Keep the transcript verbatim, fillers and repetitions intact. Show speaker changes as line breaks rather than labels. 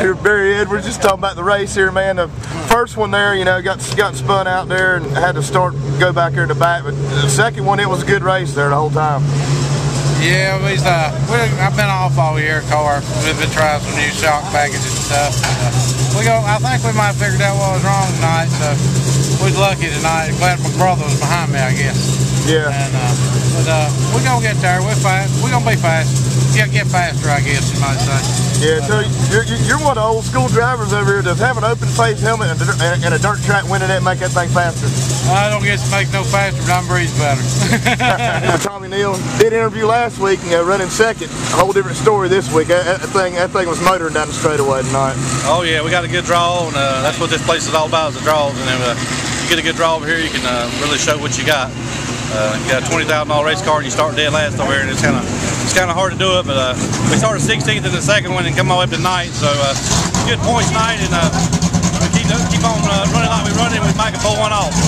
Here, Barry Edwards, just talking about the race here, man. The first one there, you know, got got spun out there and had to start go back there in the back. But the second one, it was a good race there the whole time.
Yeah, we've, uh, we, I've been off all year, car. We've been trying some new shock packages and stuff. And, uh, we go. I think we might have figured out what was wrong tonight. So we was lucky tonight. Glad my brother was behind me, I guess.
Yeah.
And uh, but uh, we're gonna get there. We're fast. We're gonna be fast. Yeah, get faster, I guess you might say.
Yeah, so you're, you're one of the old school drivers over here. Does have an open face helmet and a, and a dirt track winning that make that thing faster?
I don't get to make no faster, but I'm breathe better.
Tommy Neal did interview last week and uh, running second. A whole different story this week. That, that thing, that thing was motoring down the straightaway tonight.
Oh yeah, we got a good draw, and uh, that's what this place is all about, is the draws. And if uh, you get a good draw over here, you can uh, really show what you got. Uh, you got a twenty thousand dollar race car and you start dead last over here, and it's kind of it's kind of hard to do it. But uh, we started sixteenth in the second one and come all the way up to ninth. So uh, good points tonight, and uh, we keep keep on uh, running like we run, and we might can pull one off.